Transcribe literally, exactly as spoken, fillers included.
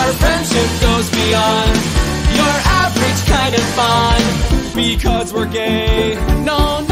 our friendship goes beyond your average kind of fun. Because we're gay, no,